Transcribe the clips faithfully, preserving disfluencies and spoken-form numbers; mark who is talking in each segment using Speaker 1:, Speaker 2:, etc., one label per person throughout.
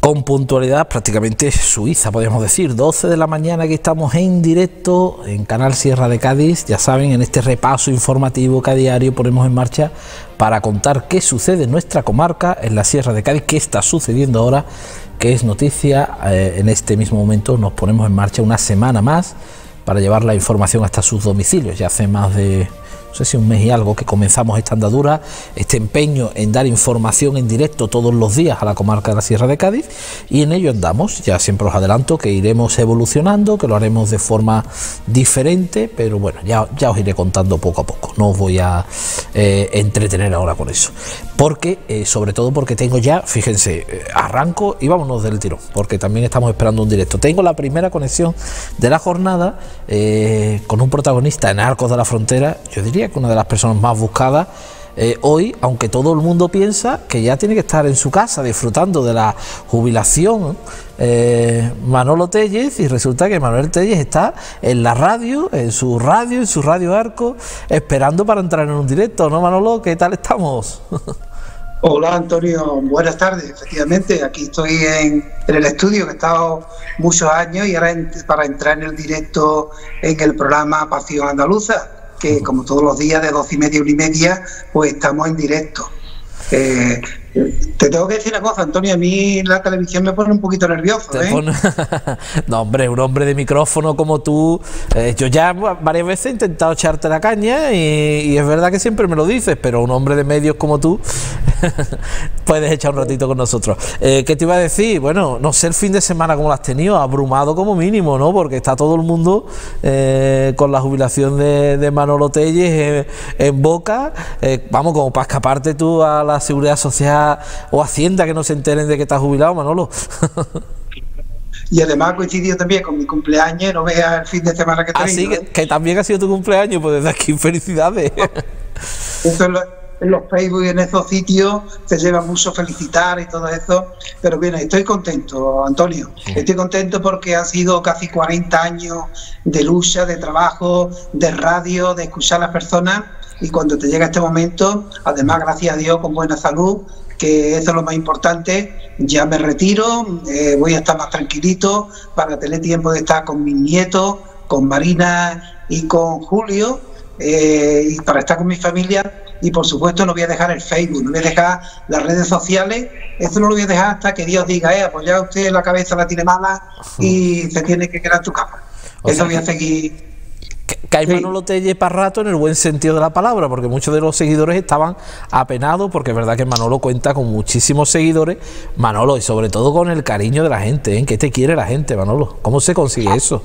Speaker 1: con puntualidad prácticamente suiza, podríamos decir, doce de la mañana, que estamos en directo en Canal Sierra de Cádiz, ya saben, en este repaso informativo que a diario ponemos en marcha para contar qué sucede en nuestra comarca, en la Sierra de Cádiz, qué está sucediendo ahora, que es noticia. Eh, en este mismo momento nos ponemos en marcha una semana más para llevar la información hasta sus domicilios. Ya hace más de, no sé si un mes y algo, que comenzamos esta andadura, este empeño en dar información en directo todos los días a la comarca de la Sierra de Cádiz, y en ello andamos. Ya siempre os adelanto que iremos evolucionando, que lo haremos de forma diferente, pero bueno, ya, ya os iré contando poco a poco. No os voy a eh, entretener ahora con eso, porque eh, sobre todo porque tengo ya, fíjense, eh, arranco y vámonos del tirón, porque también estamos esperando un directo. Tengo la primera conexión de la jornada eh, con un protagonista en Arcos de la Frontera, yo diría que una de las personas más buscadas eh, hoy, aunque todo el mundo piensa que ya tiene que estar en su casa disfrutando de la jubilación, eh, Manolo Tellez, y resulta que Manuel Tellez está en la radio, en su radio, en su radio Arcos, esperando para entrar en un directo, ¿no, Manolo? ¿Qué tal estamos?
Speaker 2: Hola, Antonio, buenas tardes. Efectivamente, aquí estoy en, en el estudio, que he estado muchos años, y ahora en, para entrar en el directo en el programa Pasión Andaluza, que como todos los días de doce y media, una y media, pues estamos en directo. Eh, te tengo que decir una cosa, Antonio, a mí la televisión me pone un poquito nervioso, ¿eh? Pone...
Speaker 1: No, hombre, un hombre de micrófono como tú, eh, yo ya varias veces he intentado echarte la caña y, y es verdad que siempre me lo dices, pero un hombre de medios como tú puedes echar un ratito con nosotros. Eh, ¿Qué te iba a decir? Bueno, no sé el fin de semana cómo lo has tenido, abrumado como mínimo, ¿no? Porque está todo el mundo eh, con la jubilación de, de Manolo Tellez eh, en boca, eh, vamos, como para escaparte tú a la Seguridad Social o Hacienda, que no se enteren de que estás jubilado, Manolo.
Speaker 2: Y además coincidió también con mi cumpleaños, no veas el fin de semana que he tenido.
Speaker 1: Así que, ¿eh? Que también ha sido tu cumpleaños, pues desde aquí felicidades.
Speaker 2: Eso es lo, en los Facebook y en esos sitios se lleva mucho felicitar y todo eso, pero bien, estoy contento, Antonio. Sí. Estoy contento porque han sido casi cuarenta años de lucha, de trabajo, de radio, de escuchar a las personas, y cuando te llega este momento, además, gracias a Dios, con buena salud, que eso es lo más importante, ya me retiro, eh, voy a estar más tranquilito para tener tiempo de estar con mis nietos, con Marina y con Julio, eh, y para estar con mi familia. Y por supuesto no voy a dejar el Facebook, no voy a dejar las redes sociales, eso no lo voy a dejar hasta que Dios diga, eh, pues ya usted la cabeza la tiene mala y se tiene que quedar en tu cama. O eso sea, voy a seguir.
Speaker 1: Que hay Manolo Tellez para rato en el buen sentido de la palabra, porque muchos de los seguidores estaban apenados, porque es verdad que Manolo cuenta con muchísimos seguidores, Manolo, y sobre todo con el cariño de la gente, ¿eh? ¿Qué te quiere la gente, Manolo? ¿Cómo se consigue eso?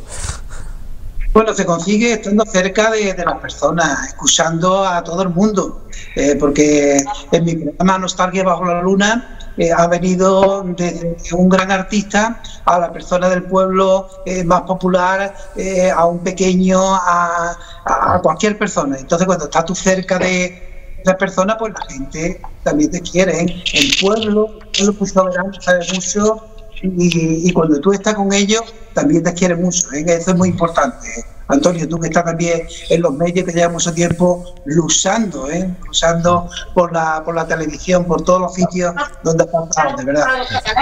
Speaker 2: Bueno, se consigue estando cerca de, de las personas, escuchando a todo el mundo, eh, porque en mi programa Nostalgia Bajo la Luna eh, ha venido desde un gran artista a la persona del pueblo eh, más popular, eh, a un pequeño, a, a cualquier persona. Entonces, cuando estás tú cerca de esa persona, pues la gente también te quiere, ¿eh? El pueblo, el pueblo verano sabe mucho. Y, y cuando tú estás con ellos, también te quieren mucho, ¿eh? Eso es muy importante, ¿eh? Antonio, tú que estás también en los medios, que llevas mucho tiempo luchando, ¿eh? luchando por la, por la televisión, por todos los sitios donde has pasado, de verdad.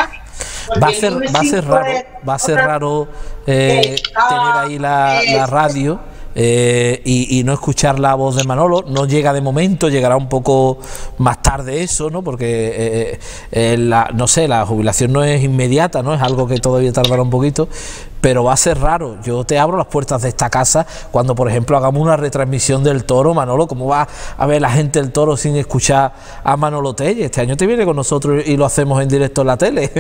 Speaker 1: Va a ser, va a ser raro, va a ser raro eh, tener ahí la, la radio. Eh, y, y no escuchar la voz de Manolo. No llega de momento, llegará un poco más tarde eso, ¿no? Porque eh, eh, la, no sé, la jubilación no es inmediata, ¿no? Es algo que todavía tardará un poquito, pero va a ser raro. Yo te abro las puertas de esta casa cuando, por ejemplo, hagamos una retransmisión del Toro, Manolo. ¿Cómo va a ver la gente el Toro sin escuchar a Manolo Tellez? Este año te viene con nosotros y lo hacemos en directo en la tele.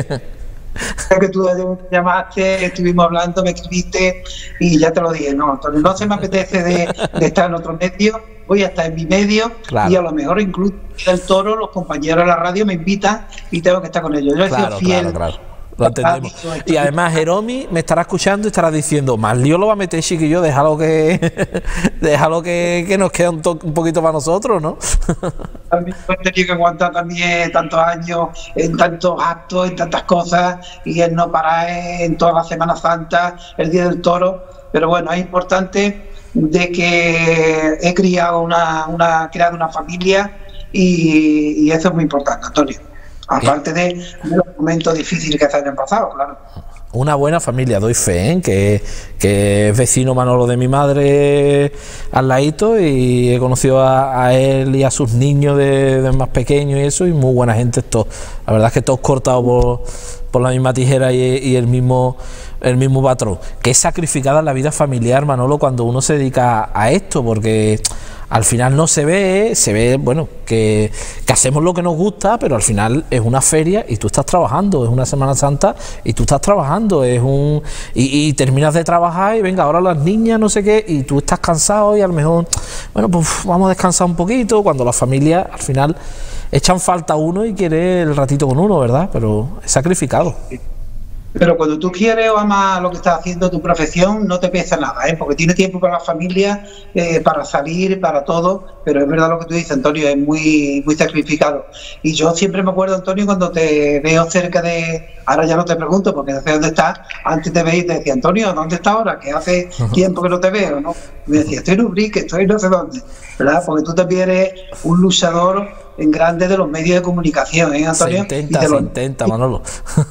Speaker 2: Que tú llamaste, estuvimos hablando, me escribiste y ya te lo dije, no, Antonio, no se me apetece de, de estar en otro medio, voy a estar en mi medio, claro. Y a lo mejor incluso el Toro, los compañeros de la radio me invitan y tengo que estar con ellos. Yo he sido
Speaker 1: claro,
Speaker 2: fiel.
Speaker 1: Claro, claro. Lo entendemos. Y además Jeromi me estará escuchando y estará diciendo, más lío lo va a meter, chiquillo, déjalo que déjalo que, que nos queda un, un poquito para nosotros, ¿no?
Speaker 2: También he tenido que aguantar también tantos años en tantos actos, en tantas cosas, y el no parar en toda la Semana Santa, el Día del Toro. Pero bueno, es importante de que he criado una, una, creado una familia y, y eso es muy importante, Antonio. aparte de, de los momentos difíciles que se hayan pasado, claro.
Speaker 1: Una buena familia, doy fe, ¿eh? que, que es vecino Manolo de mi madre al ladito, y he conocido a, a él y a sus niños de, de más pequeños y eso, y muy buena gente todos. La verdad es que todos cortados por, por la misma tijera y, y el mismo el mismo patrón. Que es sacrificada la vida familiar, Manolo, cuando uno se dedica a, a esto, porque al final no se ve, se ve, bueno, que, que hacemos lo que nos gusta, pero al final es una feria y tú estás trabajando, es una Semana Santa y tú estás trabajando, es un y, y terminas de trabajar y venga, ahora las niñas, no sé qué, y tú estás cansado y a lo mejor, bueno, pues vamos a descansar un poquito, cuando la familia al final echan falta a uno y quiere el ratito con uno, ¿verdad? Pero es sacrificado.
Speaker 2: Pero cuando tú quieres o amas lo que estás haciendo, tu profesión, no te pesa nada, ¿eh? Porque tienes tiempo para la familia, eh, para salir, para todo, pero es verdad lo que tú dices, Antonio, es muy muy sacrificado. Y yo siempre me acuerdo, Antonio, cuando te veo cerca de... Ahora ya no te pregunto, porque no sé dónde estás, antes te veía y te decía, Antonio, ¿dónde estás ahora? Que hace tiempo que no te veo, ¿no? Y me decía, estoy en Ubrique, estoy no sé dónde, ¿verdad? Porque tú también eres un luchador en grande de los medios de comunicación, ¿eh, Antonio?
Speaker 1: Se intenta,
Speaker 2: y de
Speaker 1: se
Speaker 2: los,
Speaker 1: intenta, Manolo.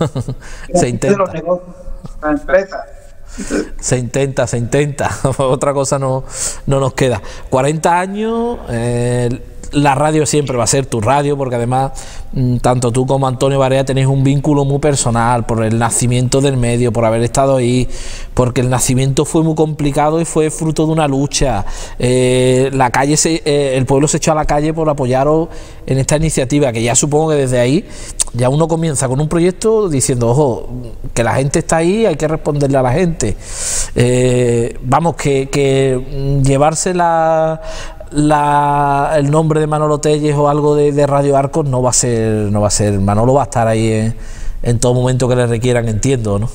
Speaker 1: se intenta.
Speaker 2: De los negocios, las empresas.
Speaker 1: Se intenta, se intenta. Otra cosa no, no nos queda. cuarenta años, eh, la radio siempre va a ser tu radio, porque además tanto tú como Antonio Barea tenéis un vínculo muy personal por el nacimiento del medio, por haber estado ahí, porque el nacimiento fue muy complicado y fue fruto de una lucha. Eh, la calle se, eh, el pueblo se echó a la calle por apoyaros en esta iniciativa, que ya supongo que desde ahí ya uno comienza con un proyecto diciendo, ojo, que la gente está ahí, hay que responderle a la gente. Eh, vamos, que, que llevarse la La, el nombre de Manolo Telles o algo de, de Radio Arcos no va a ser, no va a ser, Manolo va a estar ahí en, en todo momento que le requieran, entiendo, ¿no?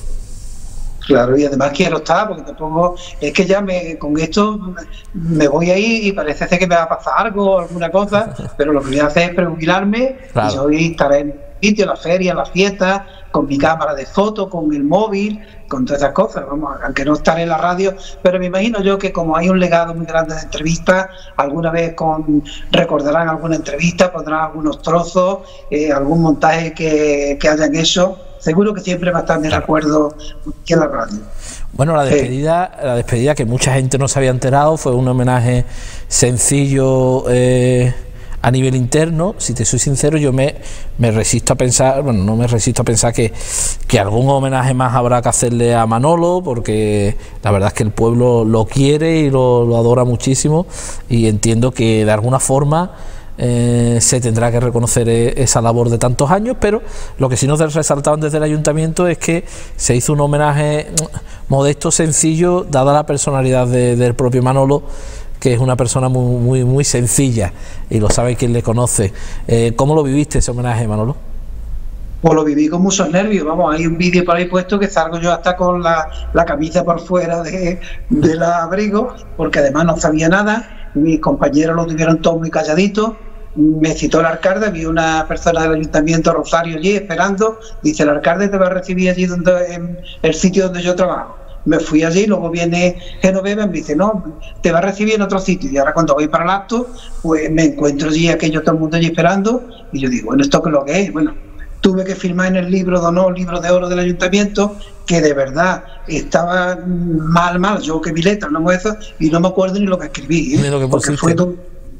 Speaker 2: Claro, y además quiero estar, porque tampoco, es que ya me, con esto me voy ahí y parece ser que me va a pasar algo, alguna cosa, pero lo que voy a hacer es prejubilarme, claro. Y yo voy a estar en el sitio, la feria, la fiesta, con mi cámara de foto, con el móvil, con todas esas cosas, vamos, aunque no estaré en la radio, pero me imagino yo que como hay un legado muy grande de entrevistas, alguna vez con recordarán alguna entrevista, pondrán algunos trozos, eh, algún montaje que, que hayan hecho, seguro que siempre va a estar de recuerdo aquí en la radio.
Speaker 1: Bueno, la despedida, sí. la despedida que mucha gente no se había enterado, fue un homenaje sencillo, eh, a nivel interno. Si te soy sincero, yo me, me resisto a pensar, bueno, no me resisto a pensar que, que algún homenaje más habrá que hacerle a Manolo, porque la verdad es que el pueblo lo quiere y lo, lo adora muchísimo, y entiendo que de alguna forma eh, se tendrá que reconocer esa labor de tantos años, pero lo que sí nos resaltaban desde el ayuntamiento es que se hizo un homenaje modesto, sencillo, dada la personalidad de, del propio Manolo, que es una persona muy muy muy sencilla, y lo sabe quien le conoce. Eh, ¿Cómo lo viviste ese homenaje, Manolo?
Speaker 2: Pues lo viví con muchos nervios, vamos, hay un vídeo por ahí puesto que salgo yo hasta con la, la camisa por fuera de, del abrigo, porque además no sabía nada, mis compañeros lo tuvieron todos muy calladitos, me citó el alcalde, había una persona del ayuntamiento, Rosario, allí esperando, dice, el alcalde te va a recibir allí donde, en el sitio donde yo trabajo. Me fui allí, luego viene Genoveva y me dice, no, te va a recibir en otro sitio. Y ahora cuando voy para el acto, pues me encuentro allí, aquello, todo el mundo allí esperando, y yo digo, bueno, ¿esto qué es lo que es? Bueno, tuve que firmar en el libro de honor, libro de oro del ayuntamiento, que de verdad estaba mal, mal, yo que mi letra, no me eso, y no me acuerdo ni lo que escribí, ¿eh?
Speaker 1: Lo que
Speaker 2: porque fue todo...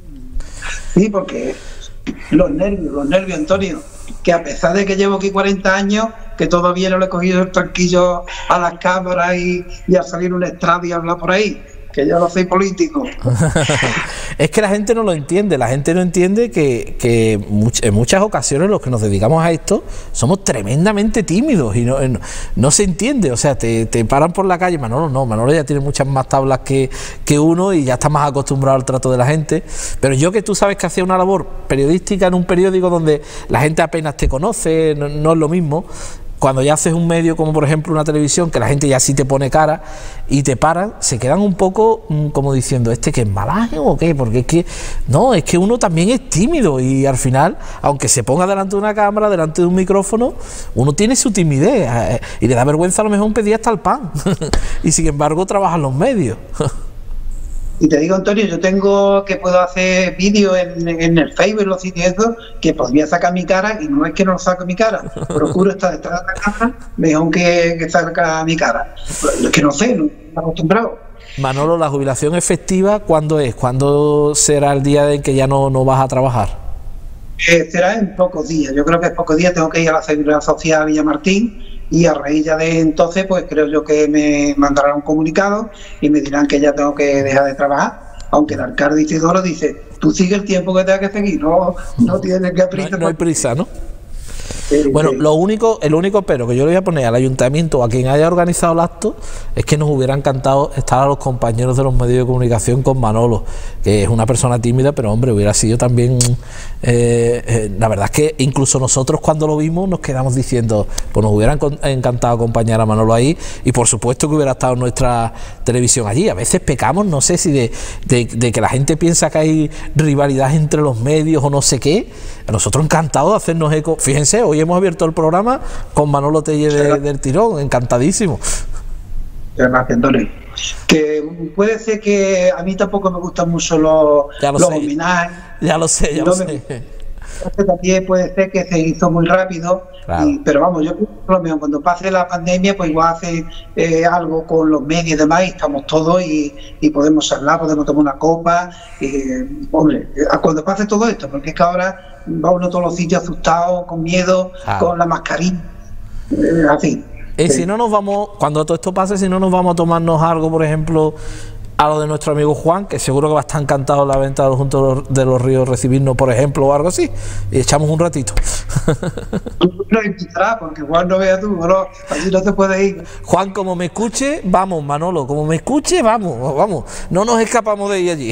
Speaker 2: Sí, porque los nervios, los nervios, Antonio, que a pesar de que llevo aquí cuarenta años, que todavía no le he cogido el tranquillo a las cámaras y, y a salir un estrado y hablar por ahí, que yo no soy político.
Speaker 1: Es que la gente no lo entiende, la gente no entiende que, que much, en muchas ocasiones los que nos dedicamos a esto somos tremendamente tímidos y no, no, no se entiende, o sea, te, te paran por la calle, Manolo no, Manolo ya tiene muchas más tablas que, que uno y ya está más acostumbrado al trato de la gente, pero yo que tú sabes que hacía una labor periodística en un periódico donde la gente apenas te conoce, no, no es lo mismo. Cuando ya haces un medio como por ejemplo una televisión, que la gente ya sí te pone cara y te paran, se quedan un poco mmm, como diciendo, ¿este que es malaje o qué? Porque es que, no, es que uno también es tímido y al final, aunque se ponga delante de una cámara, delante de un micrófono, uno tiene su timidez eh, y le da vergüenza a lo mejor pedir hasta el pan y sin embargo trabaja en los medios.
Speaker 2: Y te digo, Antonio, yo tengo que puedo hacer vídeos en, en el Facebook, en los sitios esos, que podría sacar mi cara, y no es que no saco mi cara, procuro estar detrás de la cámara mejor que, que saca mi cara. Es que no sé, no estoy acostumbrado.
Speaker 1: Manolo, ¿la jubilación efectiva cuándo es? ¿Cuándo será el día en que ya no, no vas a trabajar?
Speaker 2: Eh, será en pocos días, yo creo que en pocos días tengo que ir a la Seguridad Social Villamartín, y a raíz ya de entonces, pues creo yo que me mandarán un comunicado y me dirán que ya tengo que dejar de trabajar, aunque el alcalde Isidoro dice, tú sigue el tiempo que tengas que seguir, no, no tienes que prisa.
Speaker 1: No, no hay prisa, ¿no?
Speaker 2: Sí,
Speaker 1: bueno,
Speaker 2: sí.
Speaker 1: lo único, el único pero que yo le voy a poner al ayuntamiento o a quien haya organizado el acto es que nos hubiera encantado estar a los compañeros de los medios de comunicación con Manolo, que es una persona tímida, pero hombre, hubiera sido también eh, eh, la verdad es que incluso nosotros cuando lo vimos nos quedamos diciendo, pues nos hubiera encantado acompañar a Manolo ahí, y por supuesto que hubiera estado en nuestra televisión allí. A veces pecamos, no sé si de, de, de que la gente piensa que hay rivalidad entre los medios o no sé qué. A nosotros encantados de hacernos eco. Fíjense, hoy hemos abierto el programa con Manolo Telle de, del tirón, encantadísimo.
Speaker 2: Gracias, Antonio. Que puede ser que a mí tampoco me gustan mucho los,
Speaker 1: ya lo
Speaker 2: los
Speaker 1: sé,
Speaker 2: homenajes.
Speaker 1: Ya lo sé, ya
Speaker 2: no
Speaker 1: lo
Speaker 2: me,
Speaker 1: sé.
Speaker 2: También puede ser que se hizo muy rápido,
Speaker 1: Claro.
Speaker 2: y, pero vamos, yo lo mismo, cuando pase la pandemia, pues igual hace eh, algo con los medios y demás, y estamos todos y, y podemos hablar, podemos tomar una copa, eh, hombre, cuando pase todo esto, porque es que ahora va uno a todos los sitios asustado, con miedo,
Speaker 1: Claro.
Speaker 2: con la mascarilla, eh, así.
Speaker 1: Y
Speaker 2: Sí.
Speaker 1: si no nos vamos, cuando todo esto pase, si no nos vamos a tomarnos algo, por ejemplo, a lo de nuestro amigo Juan, que seguro que va a estar encantado en la venta de los Juntos de los Ríos recibirnos, por ejemplo, o algo así, y echamos un ratito.
Speaker 2: Tú lo invitarás, porque Juan no vea tú, bro, allí no te puedes ir.
Speaker 1: Juan, como me escuche, vamos, Manolo, como me escuche, vamos, vamos, no nos escapamos de ir allí.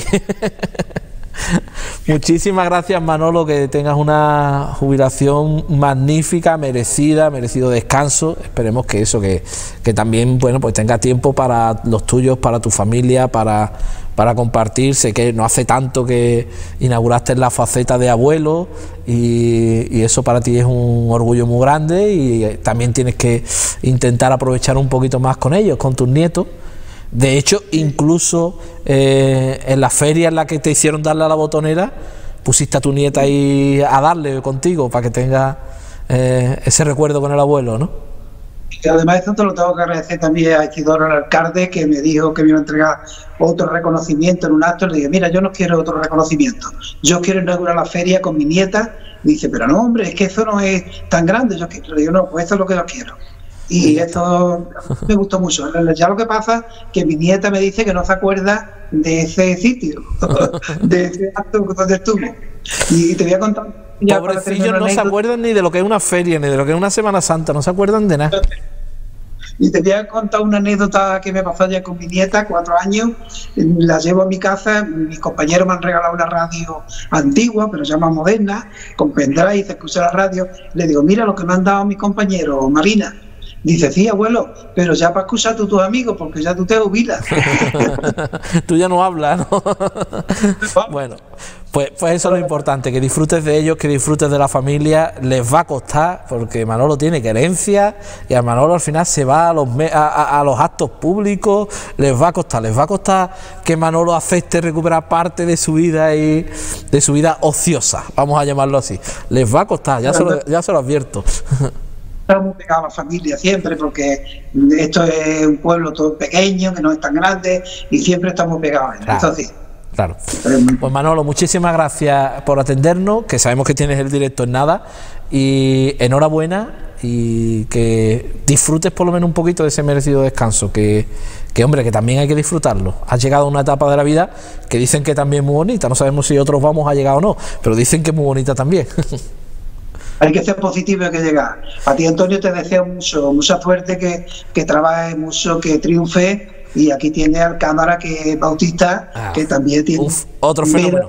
Speaker 1: Muchísimas gracias, Manolo, que tengas una jubilación magnífica, merecida, merecido descanso. Esperemos que eso, que, que también, bueno, pues tenga tiempo para los tuyos, para tu familia, para, para compartir. Sé que no hace tanto que inauguraste la faceta de abuelo, y, y eso para ti es un orgullo muy grande, y también tienes que intentar aprovechar un poquito más con ellos, con tus nietos. De hecho, incluso eh, en la feria en la que te hicieron darle a la botonera, pusiste a tu nieta ahí a darle contigo para que tenga eh, ese recuerdo con el abuelo, ¿no?
Speaker 2: Y además, esto te lo tengo que agradecer también a Isidoro, el alcalde, que me dijo que me iba a entregar otro reconocimiento en un acto. Le dije, mira, yo no quiero otro reconocimiento, yo quiero inaugurar la feria con mi nieta. Dice, pero no, hombre, es que eso no es tan grande. Yo quiero. Le digo, no, pues eso es lo que yo quiero. Y esto me gustó mucho. Ya lo que pasa que mi nieta me dice que no se acuerda de ese sitio, de ese acto donde estuvo. Y te voy a contar.
Speaker 1: Pobrecillos, no se acuerdan ni de lo que es una feria, ni de lo que es una Semana Santa, no se acuerdan de nada.
Speaker 2: Y te voy a contar una anécdota que me pasó ya con mi nieta, cuatro años. La llevo a mi casa, mis compañeros me han regalado una radio antigua, pero ya más moderna, con pendrive, y se escucha la radio. Le digo, mira lo que me han dado mis compañeros, Marina. Dice, sí, abuelo, pero ya para escuchar a tus amigos, porque ya tú te jubilas.
Speaker 1: Tú ya no hablas, ¿no? Bueno, pues, pues eso es lo importante, que disfrutes de ellos, que disfrutes de la familia. Les va a costar, porque Manolo tiene querencia, y a Manolo al final se va a los, me a, a, a los actos públicos. Les va a costar, les va a costar que Manolo acepte recuperar parte de su vida y de su vida ociosa, vamos a llamarlo así. Les va a costar, ya se lo, ya se lo advierto.
Speaker 2: Estamos pegados a la familia siempre, porque esto es un pueblo todo pequeño, que no es tan grande, y siempre estamos pegados.
Speaker 1: Claro,
Speaker 2: Eso sí.
Speaker 1: Claro. Pues Manolo, muchísimas gracias por atendernos, que sabemos que tienes el directo en nada, y enhorabuena, y que disfrutes por lo menos un poquito de ese merecido descanso, que, que hombre, que también hay que disfrutarlo. Has llegado a una etapa de la vida que dicen que también es muy bonita, no sabemos si otros vamos a llegar o no, pero dicen que es muy bonita también.
Speaker 2: Hay que ser positivo y hay que llegar. A ti, Antonio, te deseo mucho, mucha suerte, que, que trabajes mucho, que triunfe. Y aquí tiene al cámara, que es Bautista, ah, que también tiene
Speaker 1: uf, otro fenómeno.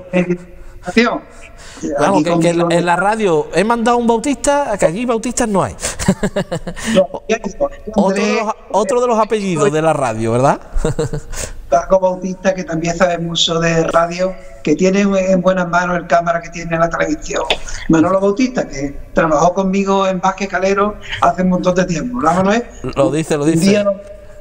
Speaker 1: Vamos, que, que en, en la radio he mandado un Bautista, que allí Bautistas no hay. No, otro, de los, otro de los apellidos de la radio, ¿verdad?
Speaker 2: Paco Bautista, que también sabe mucho de radio, que tiene en buenas manos el cámara que tiene en la televisión. Manolo Bautista, que trabajó conmigo en Vázquez Calero hace un montón de tiempo. ¿La Manuel?
Speaker 1: Lo dice, lo dice.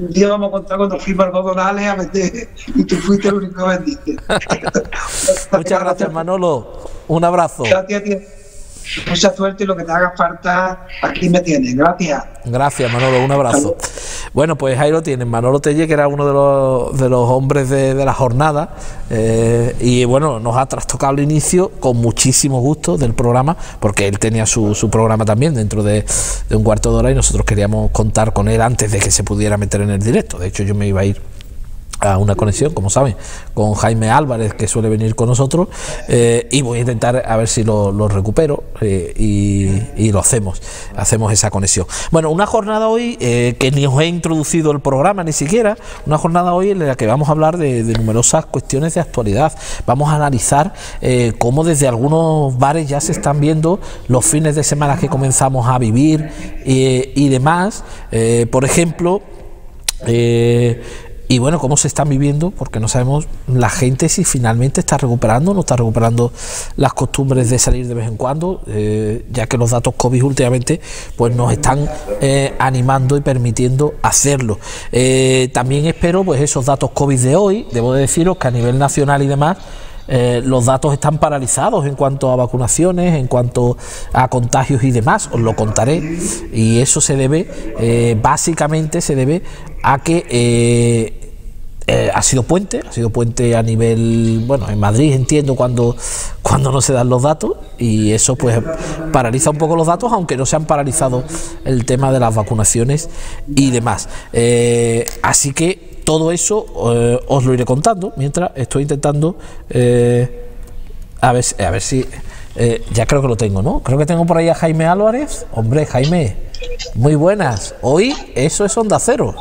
Speaker 2: Un día vamos a contar cuando fuimos al Godonales a vender y tú fuiste el único que vendiste.
Speaker 1: Muchas gracias, Manolo. Un abrazo.
Speaker 2: Gracias, tío. Mucha suerte y lo que te haga falta, aquí me tienes. Gracias.
Speaker 1: Gracias, Manolo. Un abrazo. Bueno, pues ahí lo tienen. Manolo Telle, que era uno de los, de los hombres de, de la jornada. Eh, y bueno, nos ha trastocado el inicio con muchísimo gusto del programa, porque él tenía su, su programa también dentro de, de un cuarto de hora y nosotros queríamos contar con él antes de que se pudiera meter en el directo. De hecho, yo me iba a ir a una conexión, como saben, con Jaime Álvarez, que suele venir con nosotros, eh, y voy a intentar a ver si lo, lo recupero eh, y, y lo hacemos, hacemos esa conexión. Bueno, una jornada hoy eh, que ni os he introducido el programa ni siquiera, una jornada hoy en la que vamos a hablar de, de numerosas cuestiones de actualidad. Vamos a analizar eh, cómo desde algunos bares ya se están viendo los fines de semana que comenzamos a vivir eh, y demás. Eh, por ejemplo, eh, y bueno, cómo se están viviendo, porque no sabemos la gente si finalmente está recuperando o no está recuperando las costumbres de salir de vez en cuando, eh, ya que los datos COVID últimamente pues nos están eh, animando y permitiendo hacerlo. Eh, también espero pues esos datos COVID de hoy. Debo de deciros que a nivel nacional y demás, Eh, los datos están paralizados en cuanto a vacunaciones, en cuanto a contagios y demás, os lo contaré, y eso se debe, eh, básicamente se debe a que eh, eh, ha sido puente, ha sido puente a nivel, bueno, en Madrid entiendo cuando, cuando no se dan los datos, y eso pues paraliza un poco los datos, aunque no se han paralizado el tema de las vacunaciones y demás. Eh, así que todo eso eh, os lo iré contando mientras estoy intentando eh, a ver, a ver si eh, ya creo que lo tengo, ¿no? Creo que tengo por ahí a Jaime Álvarez. Hombre, Jaime, muy buenas. Hoy eso es Onda Cero.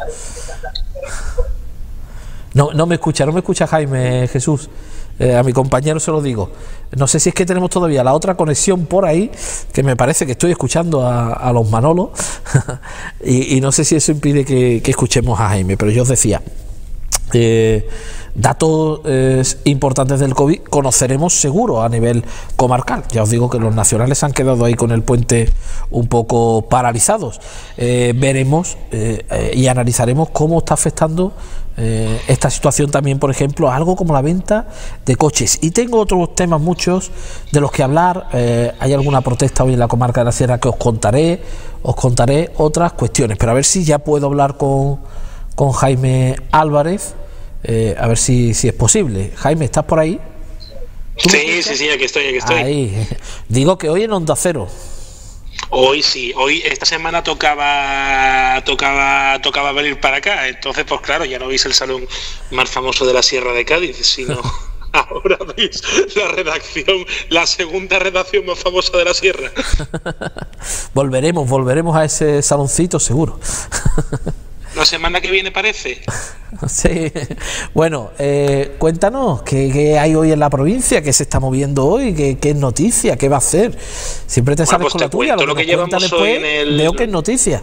Speaker 1: No, no me escucha, no me escucha Jaime, Jesús. Eh, a mi compañero se lo digo. No sé si es que tenemos todavía la otra conexión por ahí, que me parece que estoy escuchando a, a los Manolos y, y no sé si eso impide que, que escuchemos a Jaime, pero yo os decía, eh, datos eh, importantes del COVID conoceremos seguro a nivel comarcal. Ya os digo que los nacionales han quedado ahí con el puente un poco paralizados. Eh, veremos eh, eh, y analizaremos cómo está afectando Eh, esta situación también, por ejemplo, algo como la venta de coches. Y tengo otros temas muchos de los que hablar. Eh, hay alguna protesta hoy en la comarca de la Sierra que os contaré, os contaré otras cuestiones, pero a ver si ya puedo hablar con, con Jaime Álvarez, eh, a ver si, si es posible. Jaime, ¿estás por ahí?
Speaker 3: Sí, sí, sí, aquí estoy, aquí estoy.
Speaker 1: Ahí. Digo que hoy en Onda Cero.
Speaker 3: Hoy sí, hoy esta semana tocaba tocaba tocaba venir para acá, entonces pues claro, ya no veis el salón más famoso de la Sierra de Cádiz, sino ahora veis la redacción, la segunda redacción más famosa de la Sierra.
Speaker 1: Volveremos, volveremos a ese saloncito seguro.
Speaker 3: La semana que viene parece.
Speaker 1: Sí, bueno, eh, cuéntanos ¿qué, qué hay hoy en la provincia, qué se está moviendo hoy, qué, qué es noticia, qué va a hacer. Siempre te
Speaker 3: bueno,
Speaker 1: sales
Speaker 3: pues
Speaker 1: con
Speaker 3: te
Speaker 1: la tuya,
Speaker 3: lo que,
Speaker 1: lo que
Speaker 3: que llevamos
Speaker 1: después,
Speaker 3: hoy en el...
Speaker 1: veo que es noticia.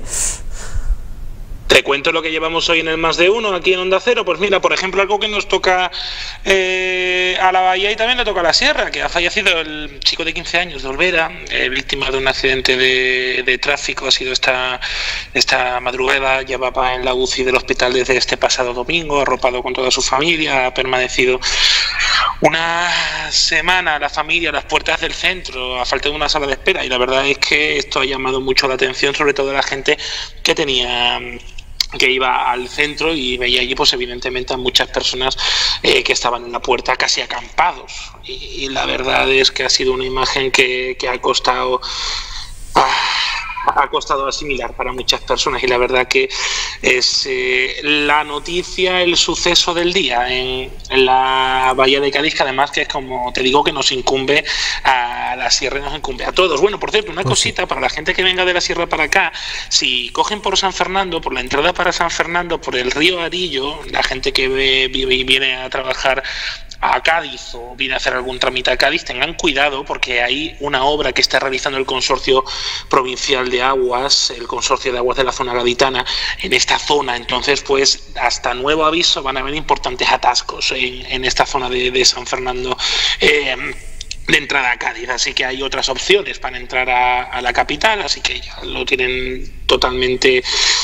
Speaker 3: Te cuento lo que llevamos hoy en el Más de Uno, aquí en Onda Cero. Pues mira, por ejemplo, algo que nos toca eh, a la Bahía y también le toca a la Sierra, que ha fallecido el chico de quince años de Olvera, eh, víctima de un accidente de, de tráfico. Ha sido esta, esta madrugada, llevaba en la U C I del hospital desde este pasado domingo, arropado con toda su familia, ha permanecido una semana la familia a las puertas del centro, a falta de una sala de espera, y la verdad es que esto ha llamado mucho la atención, sobre todo de la gente que tenía... que iba al centro y veía allí pues evidentemente a muchas personas eh, que estaban en la puerta casi acampados, y, y la verdad es que ha sido una imagen que, que ha costado ah, ha costado asimilar para muchas personas, y la verdad que es eh, la noticia, el suceso del día en, en la Bahía de Cádiz, que además que es como te digo que nos incumbe a la Sierra y nos incumbe a todos. Bueno, por cierto, una cosita para la gente que venga de la Sierra para acá: si cogen por San Fernando, por la entrada para San Fernando, por el río Arillo, la gente que ve, vive y viene a trabajar a Cádiz o viene a hacer algún trámite a Cádiz, tengan cuidado, porque hay una obra que está realizando el Consorcio Provincial de Aguas, el Consorcio de Aguas de la Zona Gaditana, en esta zona. Entonces, pues hasta nuevo aviso van a haber importantes atascos en, en esta zona de, de San Fernando. Eh, de entrada a Cádiz, así que hay otras opciones para entrar a, a la capital, así que ya lo tienen totalmente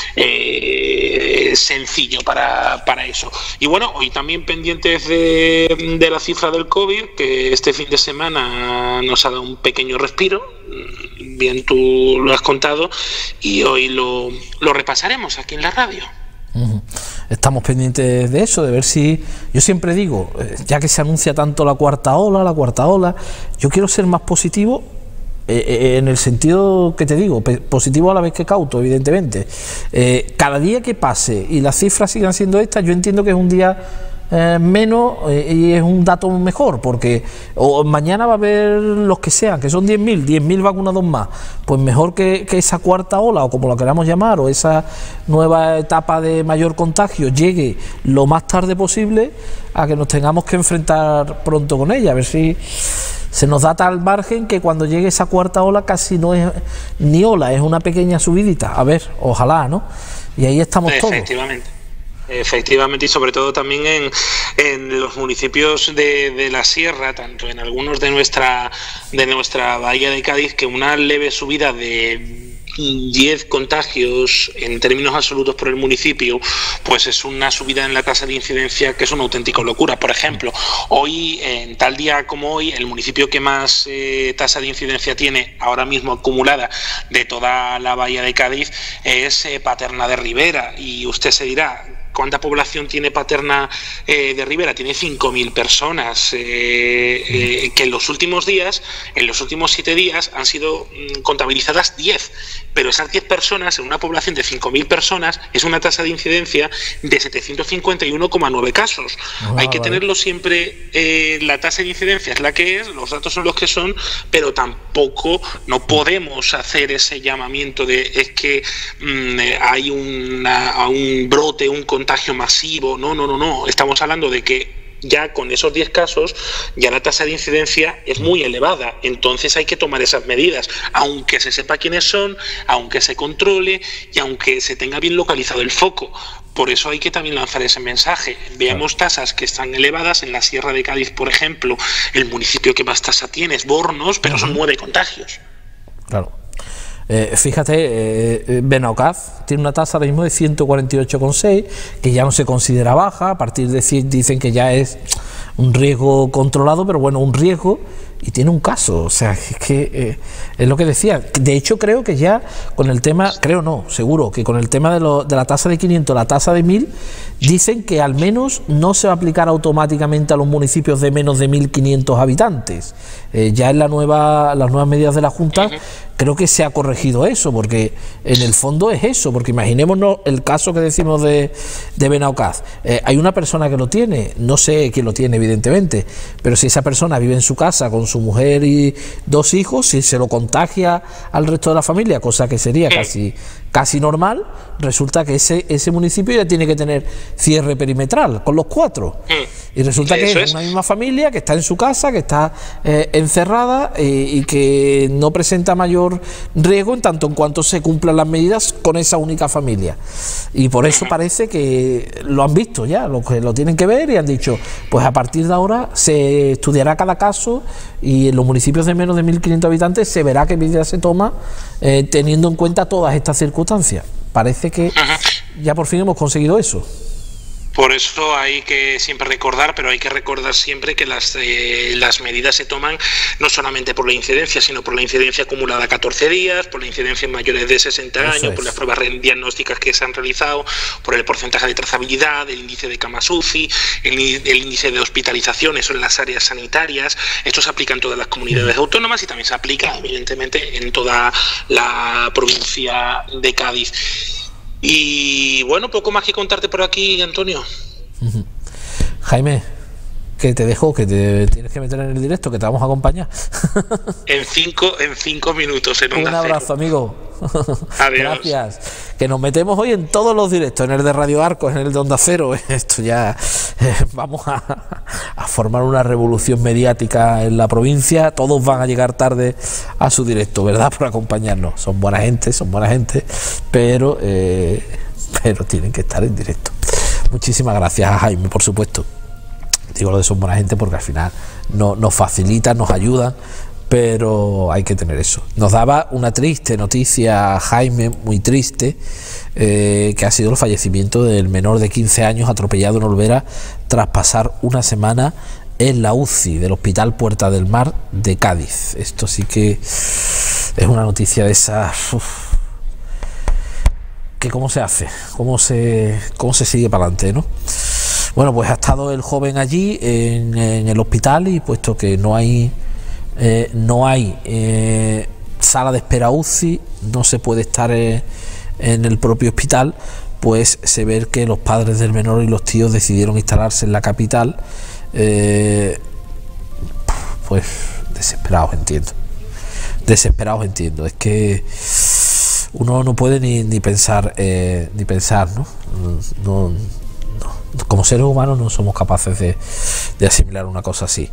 Speaker 3: eh, sencillo para, para eso. Y bueno, hoy también pendientes de, de la cifra del COVID, que este fin de semana nos ha dado un pequeño respiro, bien tú lo has contado, y hoy lo, lo repasaremos aquí en la radio.
Speaker 1: Estamos pendientes de eso, de ver si... Yo siempre digo, ya que se anuncia tanto la cuarta ola, la cuarta ola, yo quiero ser más positivo, eh, en el sentido que te digo, positivo a la vez que cauto, evidentemente. Eh, cada día que pase y las cifras sigan siendo estas, yo entiendo que es un día... Eh, menos eh, y es un dato mejor, porque o mañana va a haber los que sean, que son diez mil, diez mil vacunados más, pues mejor que, que esa cuarta ola, o como la queramos llamar, o esa nueva etapa de mayor contagio llegue lo más tarde posible, a que nos tengamos que enfrentar pronto con ella, a ver si se nos da tal margen que cuando llegue esa cuarta ola casi no es ni ola, es una pequeña subidita, a ver, ojalá, ¿no? Y ahí estamos todos.
Speaker 3: Efectivamente. Efectivamente, y sobre todo también en, en los municipios de, de la sierra, tanto en algunos de nuestra de nuestra bahía de Cádiz, que una leve subida de diez contagios en términos absolutos por el municipio, pues es una subida en la tasa de incidencia que es una auténtica locura. Por ejemplo, hoy, en tal día como hoy, el municipio que más eh, tasa de incidencia tiene ahora mismo acumulada de toda la bahía de Cádiz es eh, Paterna de Ribera, y usted se dirá, ¿cuánta población tiene Paterna eh, de Ribera? Tiene cinco mil personas, eh, eh, que en los últimos días, en los últimos siete días, han sido mm, contabilizadas diez, pero esas diez personas, en una población de cinco mil personas, es una tasa de incidencia de setecientos cincuenta y uno coma nueve casos. Ah, Hay que vale. tenerlo siempre, eh, la tasa de incidencia es la que es, los datos son los que son, pero tampoco no podemos hacer ese llamamiento de es que mm, hay una, un brote, un contagio contagio masivo, no, no, no, no, estamos hablando de que ya con esos diez casos ya la tasa de incidencia es muy elevada, entonces hay que tomar esas medidas, aunque se sepa quiénes son, aunque se controle y aunque se tenga bien localizado el foco. Por eso hay que también lanzar ese mensaje. Veamos tasas que están elevadas en la Sierra de Cádiz, por ejemplo, el municipio que más tasa tiene es Bornos, pero son nueve contagios.
Speaker 1: Claro. Eh, fíjate, eh, Benaocaz tiene una tasa ahora mismo de ciento cuarenta y ocho coma seis, que ya no se considera baja, a partir de cien dicen que ya es un riesgo controlado, pero bueno, un riesgo, y tiene un caso, o sea, es que eh, es lo que decía. De hecho, creo que ya con el tema, creo no, seguro, que con el tema de, lo, de la tasa de quinientos, la tasa de mil, dicen que al menos no se va a aplicar automáticamente a los municipios de menos de mil quinientos habitantes. Eh, ya en la nueva, las nuevas medidas de la Junta, creo que se ha corregido eso, porque en el fondo es eso, porque imaginémonos el caso que decimos de, de Benaocaz. Eh, hay una persona que lo tiene, no sé quién lo tiene evidentemente, pero si esa persona vive en su casa con su mujer y dos hijos, si se lo contagia al resto de la familia, cosa que sería casi casi normal, resulta que ese ese municipio ya tiene que tener cierre perimetral con los cuatro, y resulta que es una misma familia que está en su casa, que está eh, encerrada eh, y que no presenta mayor riesgo en tanto en cuanto se cumplan las medidas con esa única familia, y por eso parece que lo han visto ya, lo que lo tienen que ver, y han dicho, pues a partir de ahora se estudiará cada caso, y en los municipios de menos de mil quinientos habitantes se verá qué medida se toma eh, teniendo en cuenta todas estas circunstancias. Parece que ya por fin hemos conseguido eso.
Speaker 3: Por eso hay que siempre recordar, pero hay que recordar siempre que las, eh, las medidas se toman no solamente por la incidencia, sino por la incidencia acumulada a catorce días, por la incidencia en mayores de sesenta años, eso es. Por las pruebas diagnósticas que se han realizado, por el porcentaje de trazabilidad, el índice de camas U C I, el, el índice de hospitalizaciones en las áreas sanitarias. Esto se aplica en todas las comunidades autónomas y también se aplica, evidentemente, en toda la provincia de Cádiz. Y bueno, poco más que contarte por aquí, Antonio.
Speaker 1: Jaime, que te dejo, que te tienes que meter en el directo, que te vamos a acompañar.
Speaker 3: En cinco, en cinco minutos. En
Speaker 1: Un abrazo, cero. Amigo.
Speaker 3: Adiós.
Speaker 1: Gracias. Que nos metemos hoy en todos los directos, en el de Radio Arcos, en el de Onda Cero. Esto ya eh, vamos a, a formar una revolución mediática en la provincia. Todos van a llegar tarde a su directo, ¿verdad? Por acompañarnos. Son buena gente, son buena gente, pero pero tienen que estar en directo. Muchísimas gracias a Jaime, por supuesto. Digo lo de son buena gente porque al final no, nos facilitan, nos ayudan, pero hay que tener eso. Nos daba una triste noticia, Jaime, muy triste, eh, que ha sido el fallecimiento del menor de quince años atropellado en Olvera tras pasar una semana en la U C I del Hospital Puerta del Mar de Cádiz. Esto sí que es una noticia de esas... Uf, que cómo se hace, cómo se, cómo se sigue para adelante, ¿no? Bueno, pues ha estado el joven allí en, en el hospital, y puesto que no hay eh, no hay eh, sala de espera U C I, no se puede estar eh, en el propio hospital, pues se ve que los padres del menor y los tíos decidieron instalarse en la capital, eh, pues desesperados, entiendo, desesperados entiendo, es que uno no puede ni, ni pensar eh, ni pensar, ¿no? No, no como seres humanos no somos capaces de, de asimilar una cosa así,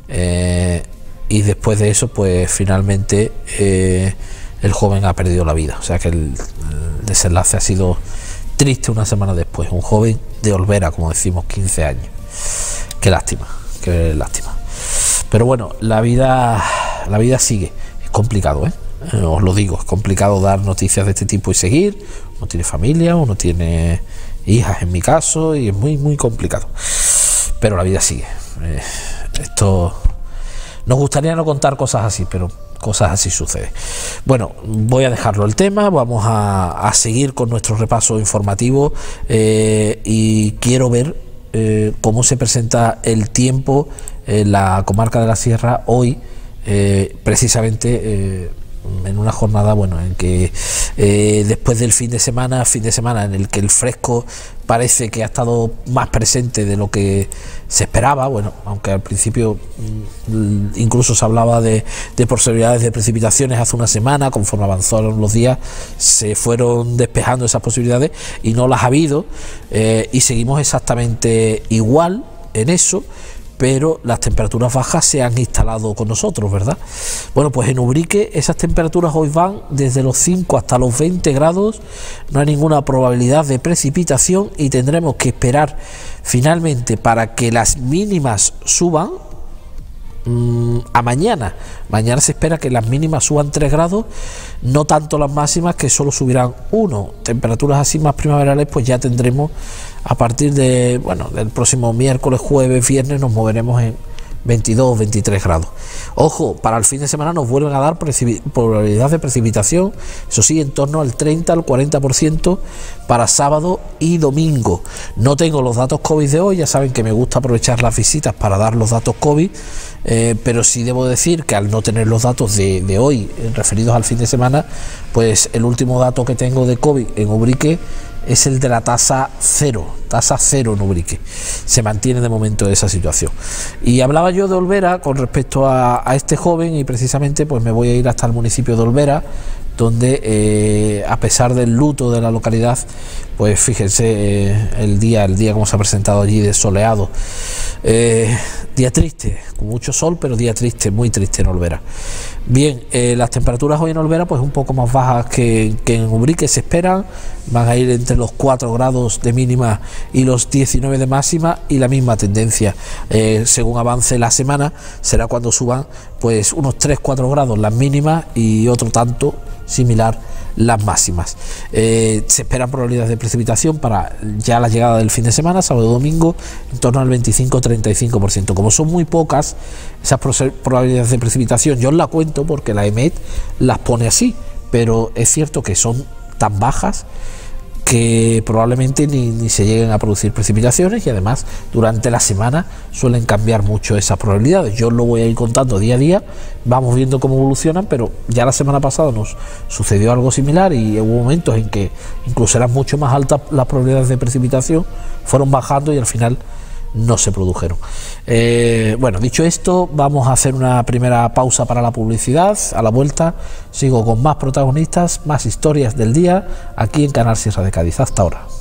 Speaker 1: eh, y después de eso pues finalmente eh, el joven ha perdido la vida, o sea que el, el desenlace ha sido triste una semana después. Un joven de Olvera, como decimos, quince años. Qué lástima, qué lástima, pero bueno, la vida la vida sigue. Es complicado, ¿eh? Os lo digo, es complicado dar noticias de este tipo y seguir. Uno tiene familia, uno tiene hijas en mi caso, y es muy muy complicado, pero la vida sigue. Eh, esto nos gustaría no contar cosas así, pero cosas así suceden. Bueno, voy a dejarlo el tema, vamos a, a seguir con nuestro repaso informativo, eh, y quiero ver eh, cómo se presenta el tiempo en la comarca de la Sierra hoy, eh, precisamente eh, en una jornada, bueno, en que eh, después del fin de semana, fin de semana en el que el fresco parece que ha estado más presente de lo que se esperaba, bueno, aunque al principio mm, incluso se hablaba de, de posibilidades de precipitaciones hace una semana, conforme avanzaron los días se fueron despejando esas posibilidades y no las ha habido, eh, y seguimos exactamente igual en eso, pero las temperaturas bajas se han instalado con nosotros, ¿verdad? Bueno, pues en Ubrique esas temperaturas hoy van desde los cinco hasta los veinte grados, no hay ninguna probabilidad de precipitación y tendremos que esperar finalmente para que las mínimas suban mmm, a mañana. Mañana se espera que las mínimas suban tres grados, no tanto las máximas, que solo subirán uno. Temperaturas así más primaverales pues ya tendremos a partir de, bueno, del próximo miércoles, jueves, viernes, nos moveremos en veintidós, veintitrés grados. Ojo, para el fin de semana nos vuelven a dar probabilidad de precipitación, eso sí, en torno al treinta al cuarenta por ciento para sábado y domingo. No tengo los datos COVID de hoy, ya saben que me gusta aprovechar las visitas para dar los datos COVID, eh, pero sí debo decir que al no tener los datos de, de hoy eh, referidos al fin de semana, pues el último dato que tengo de COVID en Ubrique es el de la tasa cero, tasa cero en Ubrique. Se mantiene de momento esa situación. Y hablaba yo de Olvera con respecto a, a este joven, y precisamente pues me voy a ir hasta el municipio de Olvera, donde eh, a pesar del luto de la localidad, pues fíjense eh, el día, el día como se ha presentado allí de soleado. Eh, día triste, con mucho sol, pero día triste, muy triste en Olvera. Bien, eh, las temperaturas hoy en Olvera pues un poco más bajas que, que en Ubrique se esperan, van a ir entre los cuatro grados de mínima y los diecinueve de máxima, y la misma tendencia eh, según avance la semana será cuando suban pues unos tres cuatro grados las mínimas y otro tanto similar las máximas. Eh, se esperan probabilidades de precipitación para ya la llegada del fin de semana, sábado y domingo, en torno al veinticinco treinta y cinco por ciento. Como son muy pocas esas probabilidades de precipitación, yo os la cuento porque la EMET las pone así, pero es cierto que son tan bajas que probablemente ni, ni se lleguen a producir precipitaciones, y además durante la semana suelen cambiar mucho esas probabilidades. Yo lo voy a ir contando día a día, vamos viendo cómo evolucionan, pero ya la semana pasada nos sucedió algo similar y hubo momentos en que incluso eran mucho más altas las probabilidades de precipitación, fueron bajando y al final no se produjeron. Eh, bueno, dicho esto, vamos a hacer una primera pausa para la publicidad. A la vuelta sigo con más protagonistas, más historias del día aquí en Canal Sierra de Cádiz. Hasta ahora.